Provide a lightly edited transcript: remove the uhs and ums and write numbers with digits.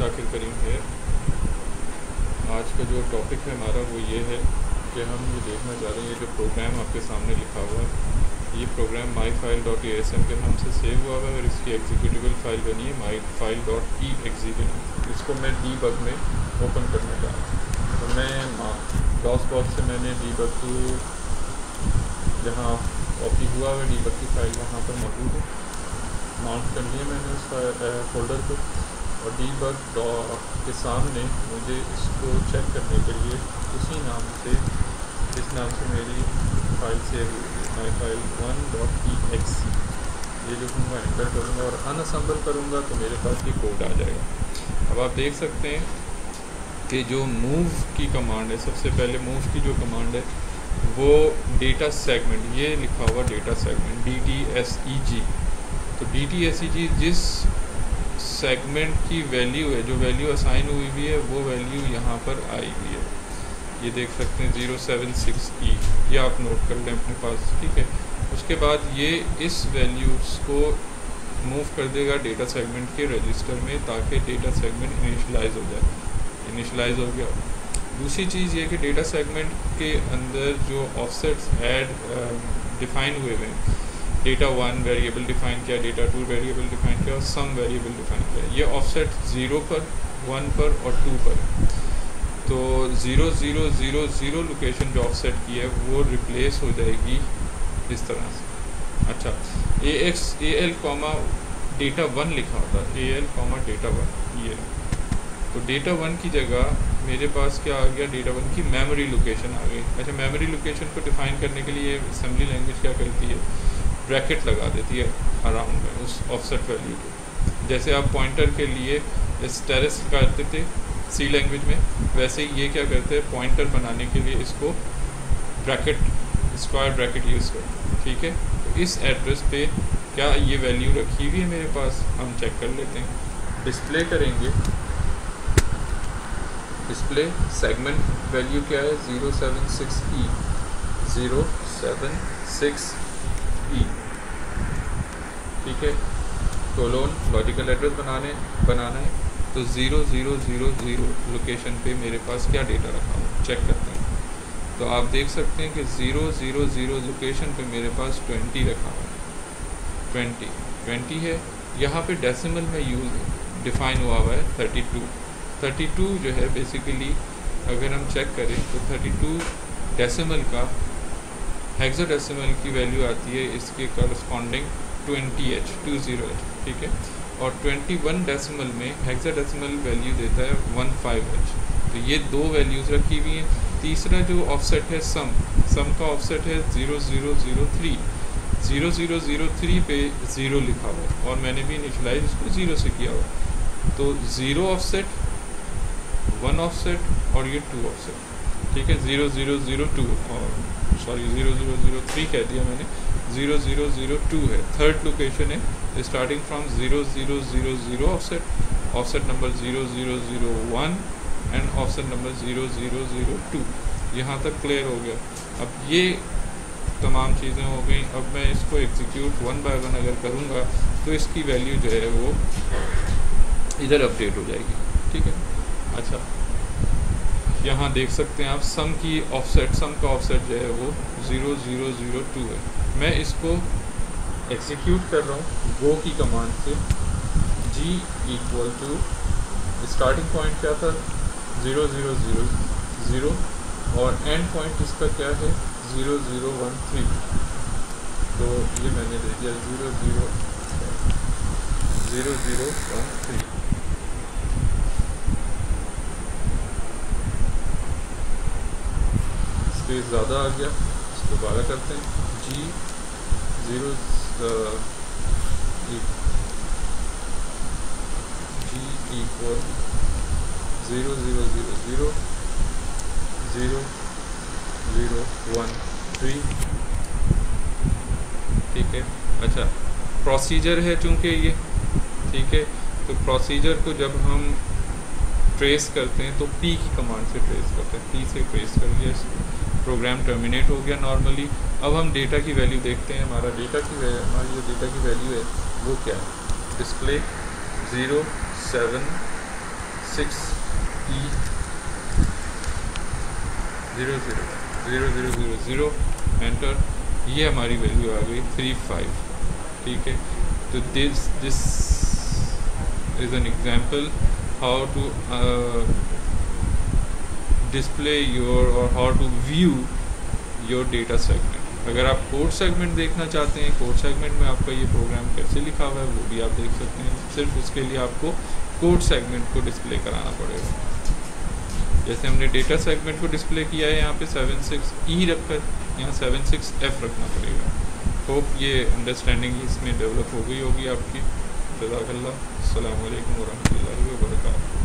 शाकिर करीम है। आज का जो टॉपिक है हमारा वो ये है कि हम ये देखना चाह रहे हैं, ये जो प्रोग्राम आपके सामने लिखा हुआ है, ये प्रोग्राम myfile.asm के नाम से सेव हुआ है और इसकी एग्जीक्यूटिबल फाइल बनी है myfile.exe। इसको मैं डीबग में ओपन करने जा रहा हूँ। तो मैं डॉस बॉक्स से मैंने डीबग को जहाँ कॉपी हुआ है डीबग की फाइल वहाँ पर मौजूद है, माउंट कर लिया मैंने उस फोल्डर को, और डीबग के सामने मुझे इसको चेक करने के लिए उसी नाम से, इस नाम से मेरी फाइल सेव हुई है myfile1.exe। ये लिखूँगा, एंटर करूँगा और अनअसेंबल करूँगा तो मेरे पास ये कोड आ जाएगा। अब आप देख सकते हैं कि जो मूव की कमांड है, सबसे पहले मूव की जो कमांड है वो डेटा सेगमेंट, ये लिखा हुआ डेटा सेगमेंट DTSEG। तो DTSEG जिस सेगमेंट की वैल्यू है, जो वैल्यू असाइन हुई हुई है वो वैल्यू यहाँ पर आई हुई है, ये देख सकते हैं 076E, ये आप नोट कर लें अपने पास, ठीक है। उसके बाद ये इस वैल्यूज़ को मूव कर देगा डेटा सेगमेंट के रजिस्टर में, ताकि डेटा सेगमेंट इनिशियलाइज हो जाए। इनिशियलाइज हो गया। दूसरी चीज़ ये कि डेटा सेगमेंट के अंदर जो ऑफसेट्स ऐड डिफ़ाइन हुए हैं, डेटा 1 वेरिएबल डिफ़ाइन किया, डेटा 2 वेरिएबल डिफ़ाइन किया और सम वेरिएबल डिफ़ाइन किया। ये ऑफसेट 0 पर, 1 पर और 2 पर। तो 0000 लोकेशन जो ऑफसेट की है वो रिप्लेस हो जाएगी इस तरह से। अच्छा, AL कॉमा डेटा 1 लिखा होता है, AL कॉमा डेटा 1, ये तो डेटा 1 की जगह मेरे पास क्या आ गया, डेटा 1 की मेमोरी लोकेशन आ गई। अच्छा, मेमोरी लोकेशन को डिफ़ाइन करने के लिए असेंबली लैंग्वेज क्या करती है, ब्रैकेट लगा देती है अराउंड में उस ऑफसेट वैल्यू को। जैसे आप पॉइंटर के लिए स्टेरस करते थे सी लैंग्वेज में, वैसे ही ये क्या करते हैं, पॉइंटर बनाने के लिए इसको ब्रैकेट, स्क्वायर ब्रैकेट यूज़ करते हैं, ठीक है। तो इस एड्रेस पे क्या ये वैल्यू रखी हुई है मेरे पास, हम चेक कर लेते हैं। डिस्प्ले करेंगे, डिस्प्ले सेगमेंट वैल्यू क्या है, 076E, 076E, ठीक है। कोलोन लॉजिकल एड्रेस बनाना है, तो 0000 लोकेशन पे मेरे पास क्या डेटा रखा हुआ, चेक करते हैं। तो आप देख सकते हैं कि 000 लोकेशन पे मेरे पास 20 रखा हुआ है, 20 है। यहाँ पे डेसिमल में यूज़ डिफ़ाइन हुआ है 32 जो है बेसिकली, अगर हम चेक करें तो 32 डेसिमल का हेक्साडेसिमल की वैल्यू आती है इसके करस्पॉन्डिंग 20H, ठीक है। और 21 डेसिमल में हेक्साडेसिमल वैल्यू देता है 15H। तो ये दो वैल्यूज़ रखी हुई हैं। तीसरा जो ऑफसेट है सम का ऑफसेट है 0003, 0003 पे 0 लिखा हुआ है और मैंने भी इनिशियलाइज इसको 0 से किया हुआ। तो 0 ऑफसेट, 1 ऑफसेट और ये 2 ऑफसेट, ठीक है। 0002 और सॉरी 0003 कह दिया मैंने, 0002 है, थर्ड लोकेशन है, starting from 0000 offset number 0001 and offset number 0002। यहाँ तक क्लियर हो गया। अब ये तमाम चीज़ें हो गई। अब मैं इसको एग्जीक्यूट 1 बाय 1 अगर करूँगा तो इसकी वैल्यू जो है वो इधर अपडेट हो जाएगी, ठीक है। अच्छा, यहाँ देख सकते हैं आप सम का ऑफसेट जो है वो 0002 है। मैं इसको एग्जीक्यूट कर रहा हूँ गो की कमांड से। G = स्टार्टिंग पॉइंट क्या था 0000 और एंड पॉइंट इसका क्या है 0013। तो ये मैंने दे दिया 0013। स्पेस ज़्यादा आ गया, इसको दोबारा करते हैं। G 0 G = 0000 0013, ठीक है। अच्छा, प्रोसीजर है चूँकि ये, ठीक है। तो प्रोसीजर को जब हम ट्रेस करते हैं तो P की कमांड से ट्रेस करते हैं, P से ट्रेस कर लिया, प्रोग्राम टर्मिनेट हो गया नॉर्मली। अब हम डेटा की वैल्यू देखते हैं, हमारी जो डेटा की वैल्यू है वो क्या है। Display 07 76E 000000 enter. ये हमारी वैल्यू आ गई 35। ठीक है, तो this is an example how to display your और how to view your data segment. अगर आप कोड सेगमेंट देखना चाहते हैं, कोड सेगमेंट में आपका ये प्रोग्राम कैसे लिखा हुआ है वो भी आप देख सकते हैं। सिर्फ उसके लिए आपको कोड सेगमेंट को डिस्प्ले कराना पड़ेगा। जैसे हमने डेटा सेगमेंट को डिस्प्ले किया है, यहाँ पे 76E रखकर यहाँ 76F रखना पड़ेगा। होप ये अंडरस्टैंडिंग इसमें डेवलप हो गई होगी आपकी। जज़ाकल्लाह। अस्सलामु अलैकुम वरहमतुल्लाहि वबरकातुहू।